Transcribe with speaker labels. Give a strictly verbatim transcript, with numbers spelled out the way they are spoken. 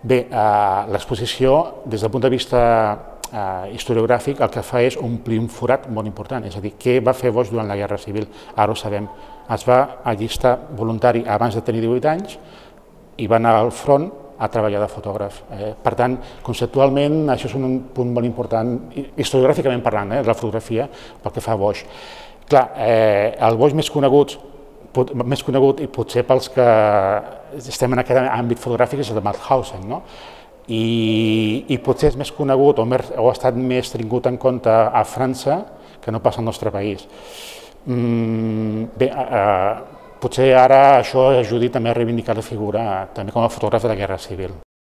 Speaker 1: Bé, eh, l'exposició, des del punt de vista eh, historiogràfic, el que fa és omplir un forat molt important, és a dir, què va fer Boix durant la Guerra Civil? Ara ho sabem, es va allistar voluntari abans de tenir divuit anys i va anar al front a treballar de fotògraf. Eh? Per tant, conceptualment, això és un punt molt important, historiogràficament parlant, eh, de la fotografia, pel que fa a Boix. Clar, eh, el Boix més conegut, més conegut i potser pels que estem en aquest àmbit fotogràfic és el de Mauthausen, no? I, i potser és més conegut o, més, o ha estat més tingut en compte a França que no passa al nostre país. Mm, bé, eh, potser ara això ajudi també a reivindicar la figura també com a fotògraf de la Guerra Civil.